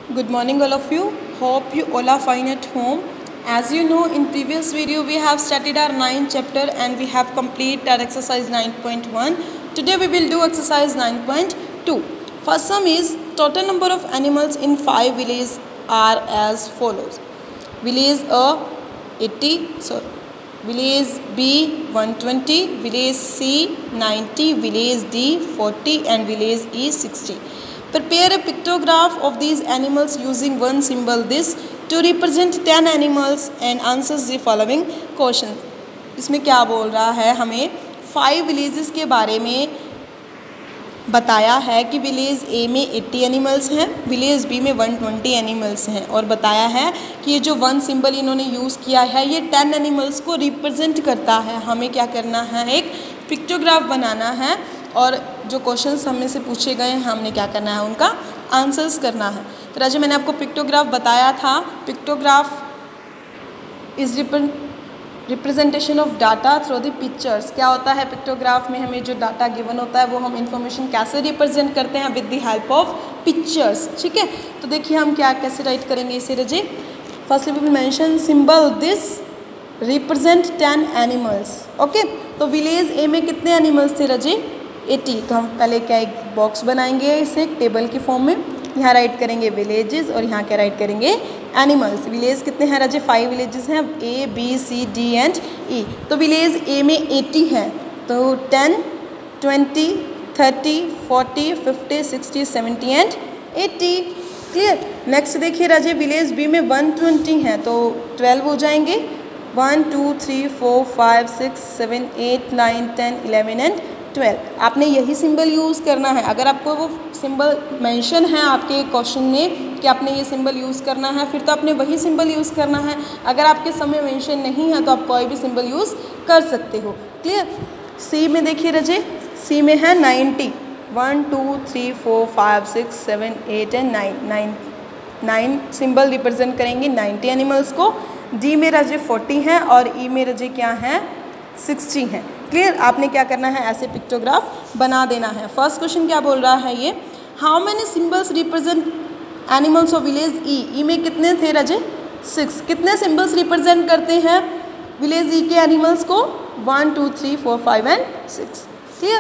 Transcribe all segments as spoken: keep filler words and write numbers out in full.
Good morning all of you. Hope you all are fine at home. As you know, in previous video we have started our ninth chapter and we have completed our exercise nine point one. Today we will do exercise nine point two. First sum is total number of animals in five villages are as follows. Village A eighty, sorry. Village B one hundred twenty, village C ninety, village D forty and village E sixty. Prepare a pictograph of these animals using one symbol this to represent ten animals and answers the following questions. इसमें क्या बोल रहा है, हमें five villages के बारे में बताया है कि विलेज ए में अस्सी एनिमल्स हैं, विलेज बी में एक सौ बीस एनिमल्स हैं और बताया है कि ये जो वन सिंबल इन्होंने यूज़ किया है ये टेन एनिमल्स को रिप्रेजेंट करता है. हमें क्या करना है, एक पिक्टोग्राफ बनाना है और जो क्वेश्चंस हमें से पूछे गए हैं हमने क्या करना है, उनका आंसर्स करना है. तो राजा मैंने आपको पिक्टोग्राफ बताया था. Pictograph is representation of data through the pictures. क्या होता है पिक्टोग्राफ में, हमें जो डाटा गिवन होता है वो हम इंफॉर्मेशन कैसे रिप्रेजेंट करते हैं, with the help of pictures. ठीक है, तो देखिए हम क्या कैसे राइट करेंगे इसे Raje. Firstly we will mention symbol this represent ten animals. Okay, तो विलेज ए में कितने एनिमल्स थे रजे, अस्सी. तो हम पहले क्या एक बॉक्स बनाएंगे इसे एक टेबल की फॉर्म में. यहाँ राइट करेंगे विलेजेस और यहाँ क्या राइट करेंगे एनिमल्स. विलेज कितने हैं राजे, फाइव विलेजेस हैं, A B C D and E. तो विलेज ए में अस्सी हैं, तो ten twenty thirty forty fifty sixty seventy and eighty. Clear. Next देखिए राजे विलेज बी में वन ट्वेंटी हैं, तो ट्वेल्व हो जाएंगे. One two three four five six seven eight nine ten eleven and twelve. आपने यही सिंबल यूज़ करना है. अगर आपको वो सिंबल मेंशन है आपके क्वेश्चन में कि आपने ये सिंबल यूज़ करना है, फिर तो आपने वही सिंबल यूज़ करना है. अगर आपके समय मेंशन नहीं है तो आप कोई भी सिंबल यूज़ कर सकते हो. क्लियर. सी में देखिए रजे, सी में है ninety. One two three four five six seven eight and nine nine nine symbol represent करेंगे नाइन्टी एनिमल्स को. डी में रजे फोर्टी हैं और ई में रजे क्या हैं, सिक्सटी हैं. क्लियर. आपने क्या करना है, ऐसे पिक्टोग्राफ बना देना है. फर्स्ट क्वेश्चन क्या बोल रहा है ये, how many symbols represent animals of village E. E में कितने थे रजे, सिक्स. कितने सिंबल्स रिप्रेजेंट करते हैं विलेज ई के एनिमल्स को, one two three four five and six. Clear.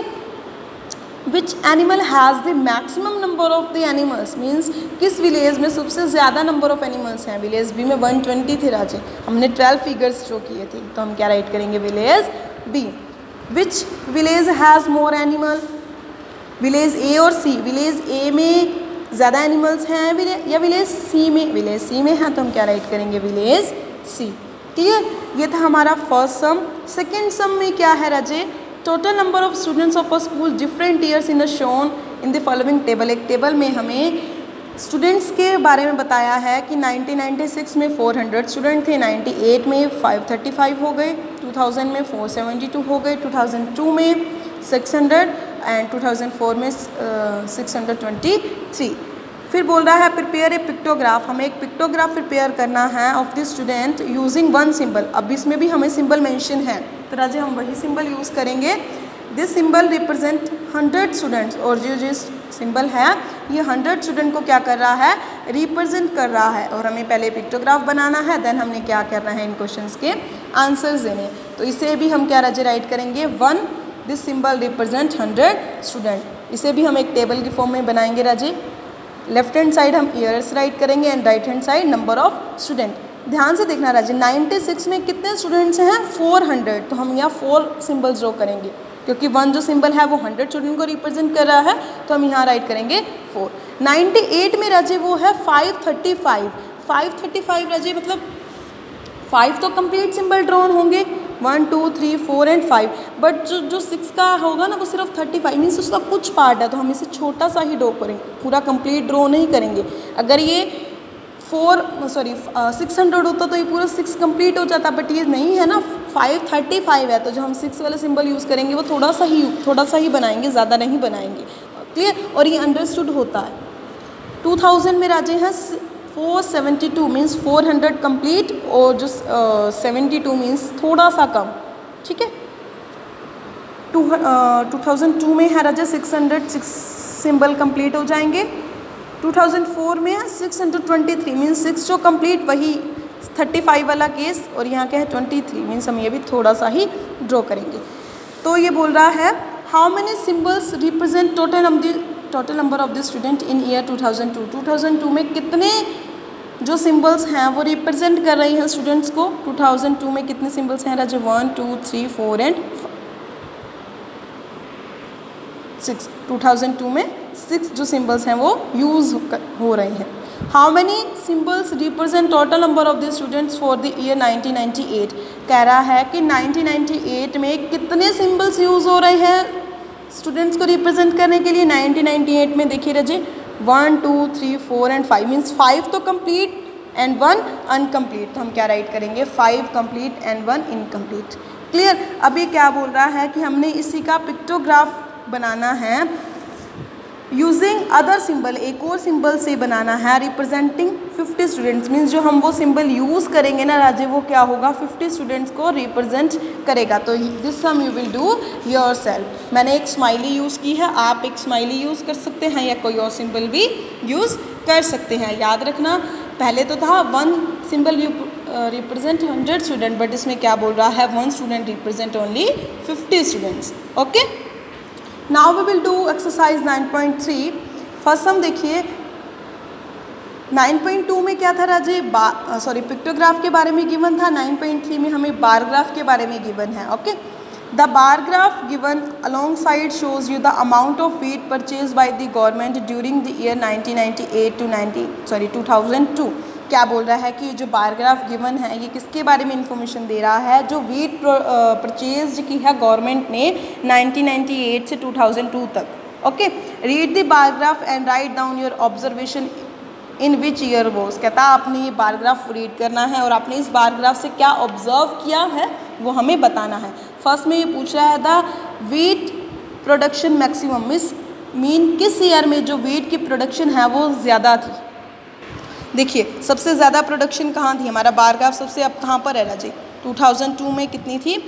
Which animal has the maximum number of the animals, means किस village में सबसे ज़्यादा नंबर ऑफ एनिमल्स हैं. विलेज बी में वन ट्वेंटी थे राजे, हमने ट्वेल्व फिगर्स शो किए थे, तो हम क्या राइट करेंगे, village B. Which village has more animal, village A और सी. विलेज ए में ज़्यादा एनिमल्स हैं या विलेज सी में, विलेज सी में है, तो हम क्या राइट करेंगे, विलेज सी. क्लियर. ये था हमारा फर्स्ट सम. सेकेंड सम में क्या है Raje, total number of students of a school different years in the shown in the following table. एक टेबल में हमें स्टूडेंट्स के बारे में बताया है कि नाइनटीन नाइंटी सिक्स में फोर हंड्रेड स्टूडेंट थे, नाइंटी एट में फाइव थर्टी फाइव हो गए, टू थाउज़ेंड में फोर सेवेंटी टू हो गए, टू थाउज़ेंड टू में six hundred and two thousand four में सिक्स हंड्रेड ट्वेंटी थ्री. फिर बोल रहा है प्रिपेयर ए पिक्टोग्राफ. हमें एक पिक्टोग्राफ प्रिपेयर करना है of the student using one symbol. अब इसमें भी हमें सिंबल मेंशन है, तो राजे हम वही सिंबल यूज़ करेंगे. This symbol represent hundred students, और जो जिस सिंबल है ये हंड्रेड स्टूडेंट को क्या कर रहा है, रिप्रेजेंट कर रहा है. और हमें पहले पिक्टोग्राफ बनाना है, देन हमने क्या करना है, इन क्वेश्चंस के आंसर्स देने. तो इसे भी हम क्या राजे राइट करेंगे, one. This symbol represent hundred student. इसे भी हम एक टेबल की फॉर्म में बनाएंगे राजे. लेफ्ट हैंड साइड हम ईयर्स राइट करेंगे and right hand side number of student. ध्यान से देखना राजे, नाइन्टी सिक्स में कितने स्टूडेंट्स हैं, फोर हंड्रेड. तो हम यहाँ फोर सिंबल्स ड्रॉ करेंगे क्योंकि वन जो सिंबल है वो हंड्रेड स्टूडेंट को रिप्रेजेंट कर रहा है, तो हम यहाँ राइट करेंगे फोर. नाइन्टी एट में राजे वो है five thirty five. Five thirty five Raje मतलब फाइव तो कंप्लीट सिंबल ड्रॉन होंगे, one two three four and five. But जो जो सिक्स का होगा ना वो सिर्फ थर्टी फाइव मीन्स उसका कुछ पार्ट है, तो हम इसे छोटा सा ही ड्रॉ करेंगे, पूरा कंप्लीट ड्रॉ नहीं करेंगे. अगर ये फोर सॉरी सिक्स हंड्रेड होता तो ये पूरा सिक्स कंप्लीट हो जाता, बट ये नहीं है ना, फाइव थर्टी फाइव है, तो जो हम सिक्स वाला सिंबल यूज़ करेंगे वो थोड़ा सा ही थोड़ा सा ही बनाएंगे, ज़्यादा नहीं बनाएंगे. क्लियर. और ये अंडरस्टूड होता है. टू थाउज़ेंड में राजे हैं four seventy two means four hundred complete, और जो सेवेंटी टू मीन्स थोड़ा सा कम. ठीक है. टू टू थाउजेंड टू में है Raja six hundred six symbol complete हो जाएंगे. टू थाउजेंड फोर में है six into twenty three means six जो कंप्लीट वही थर्टी फाइव वाला केस, और यहाँ क्या है ट्वेंटी थ्री मीन्स हम ये भी थोड़ा सा ही ड्रॉ करेंगे। तो ये बोल रहा है how many symbols represent total total number of the student in year two thousand two. Two thousand two में कितने जो सिम्बल्स हैं वो रिप्रेजेंट कर रही हैं स्टूडेंट्स को। टू थाउजेंड टू में कितने सिम्बल्स हैं Raja? One two three four and six. Two thousand two में सिक्स जो सिम्बल्स हैं वो यूज़ हो रही हैं। How many symbols represent total number of the students for the year nineteen ninety eight. कह रहा है कि नाइनटीन नाइंटी एट में कितने सिम्बल्स यूज़ हो रहे हैं स्टूडेंट्स को रिप्रेजेंट करने के लिए। नाइनटीन नाइंटी एट में देखिए Raje one two three four and five means five तो कंप्लीट एंड वन अनकम्प्लीट, तो हम क्या राइट करेंगे? Five complete and one incomplete. Clear. अब ये क्या बोल रहा है कि हमने इसी का पिक्टोग्राफ बनाना है यूजिंग अदर सिंबल, एक और सिंबल से बनाना है रिप्रेजेंटिंग फिफ्टी स्टूडेंट्स। मीन्स जो हम वो सिंबल यूज़ करेंगे ना राजे वो क्या होगा? फिफ्टी स्टूडेंट्स को रिप्रेजेंट करेगा। तो this sum you will do yourself. मैंने एक स्माइली यूज़ की है, आप एक स्माइली यूज़ कर सकते हैं या कोई और सिंबल भी यूज़ कर सकते हैं। याद रखना पहले तो था one symbol you represent hundred student, but इसमें क्या बोल रहा है? One student represent only fifty students. Okay, now we will do exercise nine point three. First हम देखिए नाइन पॉइंट टू में क्या था राजे? बा सॉरी पिक्टोग्राफ के बारे में गिवन था। नाइन पॉइंट थ्री में हमें बार ग्राफ के बारे में गिवन है। Okay, the bar graph given alongside shows you the amount of wheat purchase by the government during the year nineteen ninety eight to ninety sorry two thousand two. क्या बोल रहा है कि जो बार ग्राफ गिवन है ये किसके बारे में इंफॉर्मेशन दे रहा है? जो वीट परचेज की है गवर्नमेंट ने नाइनटीन नाइंटी एट से टू थाउजेंड टू तक। Okay, read the bar graph and write down your observation in which year was. कहता है आपने ये बार ग्राफ रीड करना है और आपने इस बार ग्राफ से क्या ऑब्जर्व किया है वो हमें बताना है। फर्स्ट में ये पूछ रहा है the wheat production maximum miss mean किस ईयर में जो वीट की प्रोडक्शन है वो ज़्यादा थी। देखिए सबसे ज़्यादा प्रोडक्शन कहाँ थी? हमारा बार ग्राफ सबसे अब कहाँ पर है राजे? टू थाउजेंड टू में कितनी थी?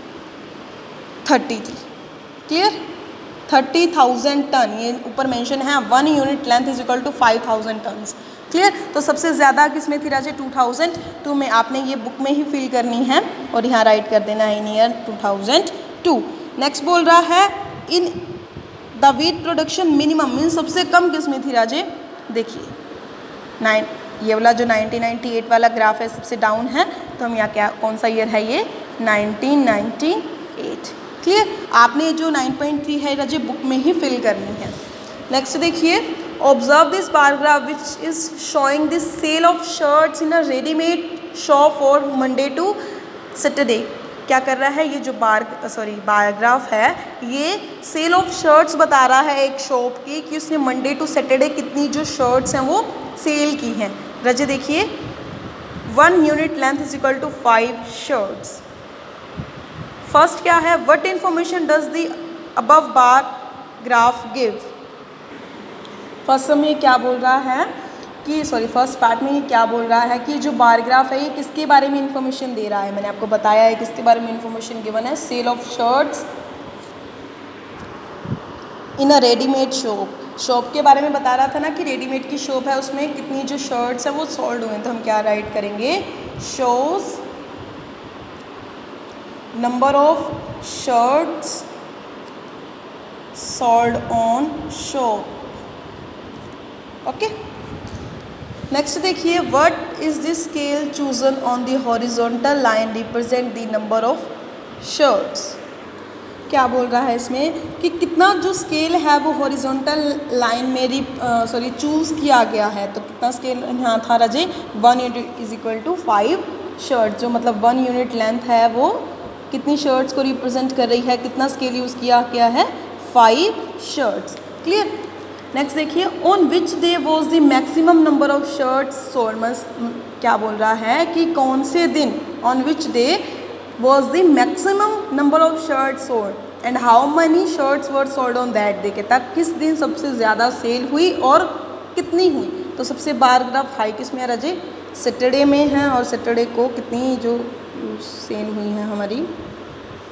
थर्टी थी। क्लियर, थर्टी थाउजेंड टन ये ऊपर मेंशन है। One unit length is equal to five thousand tons. Clear, तो सबसे ज़्यादा किस में थी राजे? टू थाउजेंड टू में। आपने ये बुक में ही फिल करनी है और यहाँ राइट कर देना है in year two thousand two. Next बोल रहा है in the wheat production minimum mean सबसे कम किस में थी राजे? देखिए नाइन ये वाला जो नाइनटीन नाइंटी एट वाला ग्राफ है सबसे डाउन है, तो हम यहाँ क्या कौन सा ईयर है ये? Nineteen ninety eight. क्लियर, आपने जो नाइन पॉइंट थ्री है राजे बुक में ही फिल करनी है। नेक्स्ट देखिए observe this bar graph which is showing this sale of shirts in a readymade shop for Monday to Saturday. क्या कर रहा है? ये जो बार सॉरी बार ग्राफ है ये सेल ऑफ शर्ट्स बता रहा है एक शॉप की कि उसने मंडे टू सैटरडे कितनी जो शर्ट्स हैं वो सेल की हैं। रजे देखिए one unit length is equal to five shirts. First क्या है? What information does the above bar graph give. First में क्या बोल रहा है कि सॉरी फर्स्ट पार्ट में ये क्या बोल रहा है कि जो बार ग्राफ है ये किसके बारे में इंफॉर्मेशन दे रहा है? मैंने आपको बताया है किसके बारे में इंफॉर्मेशन गिवन है। Sale of shirts in a readymade shop. Shop के बारे में बता रहा था ना कि रेडीमेड की शॉप है उसमें कितनी जो शर्ट्स हैं वो सोल्ड हुए हैं। तो हम क्या राइट करेंगे? Shows number of shirts sold on shop. Okay, next देखिए what is this scale chosen on the horizontal line represent the number of shirts. क्या बोल रहा है इसमें कि कितना जो स्केल है वो हॉरिजॉन्टल लाइन में सॉरी चूज़ किया गया है। तो कितना स्केल यहाँ था Raje? One unit is equal to five shirt, जो मतलब वन यूनिट लेंथ है वो कितनी शर्ट्स को रिप्रेजेंट कर रही है? कितना स्केल यूज़ किया गया है? Five shirts. क्लियर, नेक्स्ट देखिए on which day was the maximum number of shirts sold. मस क्या बोल रहा है कि कौन से दिन on which day was the maximum number of shirts sold and how many shirts were sold on that day। कहता किस दिन सबसे ज़्यादा सेल हुई और कितनी हुई। तो सबसे बार ग्राफ हाई किस में है राजे? सैटरडे में है और सैटरडे को कितनी जो सेल हुई है हमारी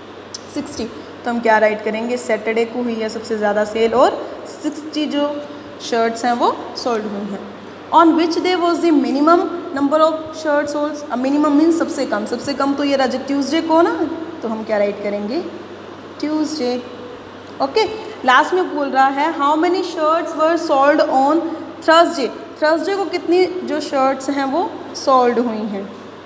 सिक्सटी। तो हम क्या राइट करेंगे? सैटरडे को हुई है सबसे ज़्यादा सेल और सिक्सटी जो शर्ट्स हैं वो सोल्ड हुई हैं। On which day was the minimum number of shirt sold, minimum means सबसे कम, सबसे कम तो ये रहा ट्यूसडे को ना, तो हम क्या राइट करेंगे ट्यूसडे। ओके, लास्ट में बोल रहा है how many shirts were sold on Thursday, Thursday को कितनी जो शर्ट्स हैं वो सोल्ड हुई हैं,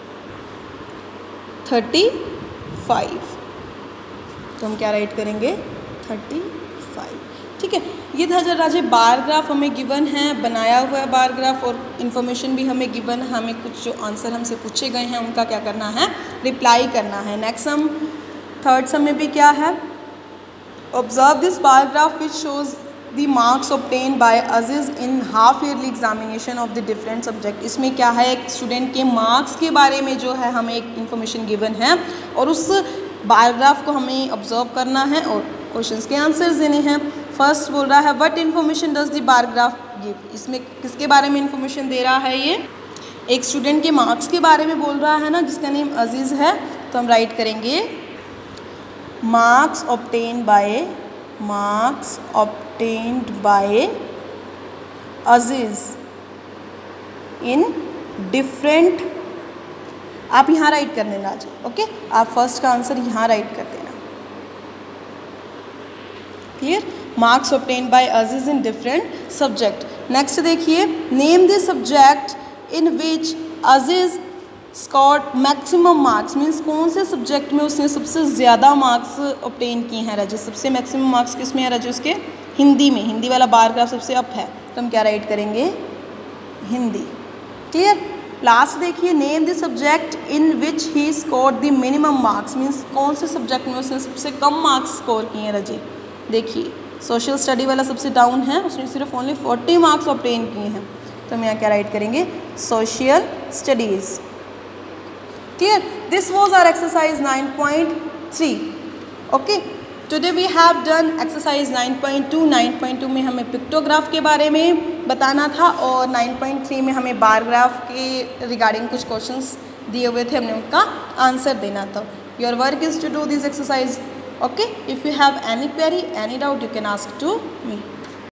थर्टी फाइव, तो हम क्या राइट करेंगे थर्टी फाइव। ठीक है, ये था जो राजे बार ग्राफ हमें गिवन है, बनाया हुआ है बार ग्राफ, और इन्फॉर्मेशन भी हमें गिवन है, हमें कुछ जो आंसर हमसे पूछे गए हैं उनका क्या करना है, रिप्लाई करना है। नेक्स्ट सम, थर्ड सम में भी क्या है, observe this bar graph which shows the marks obtain by Aziz in half yearly examination of the different subject. इसमें क्या है, एक स्टूडेंट के मार्क्स के बारे में जो है हमें एक इन्फॉर्मेशन गिवन है, और उस बार ग्राफ को हमें ऑब्जर्व करना है और क्वेश्चंस के आंसर्स देने हैं। फर्स्ट बोल रहा है what information does the bar graph give, इसमें किसके बारे में इन्फॉर्मेशन दे रहा है, ये एक स्टूडेंट के मार्क्स के बारे में बोल रहा है ना, जिसका नेम अजीज़ है, तो हम राइट करेंगे marks obtained by, marks obtained by Aziz in different, आप यहाँ राइट कर लेना जी। ओके, आप फर्स्ट का आंसर यहाँ राइट कर देना। Clear, marks obtained by Aziz in different subject. Next देखिए, name the subject in which Aziz scored maximum marks, means कौन से सब्जेक्ट में उसने सबसे ज़्यादा मार्क्स ऑब्टेन किए हैं राजे, सबसे मैक्सिमम मार्क्स किस में है राजे, उसके हिंदी में, हिंदी वाला बार ग्राफ सबसे अप है, तो हम क्या राइट करेंगे हिंदी। क्लियर, लास्ट देखिए, name the subject in which he scored the minimum marks, means कौन से सब्जेक्ट में उसने सबसे कम मार्क्स स्कोर किए हैं राजे। देखिए सोशल स्टडी वाला सबसे डाउन है, उसने सिर्फ ओनली फोर्टी मार्क्स ऑब्टेन किए हैं, तो हम यहाँ क्या राइट करेंगे social studies. Clear, this was our exercise nine point three. Okay, today we have done exercise nine point two. Nine point two में हमें पिक्टोग्राफ के बारे में बताना था, और नाइन पॉइंट थ्री में हमें बार ग्राफ के रिगार्डिंग कुछ क्वेश्चंस दिए हुए थे, हमने उनका आंसर देना था। Your work is to do this exercise. Okay, if you have any query, any doubt, you can ask to me.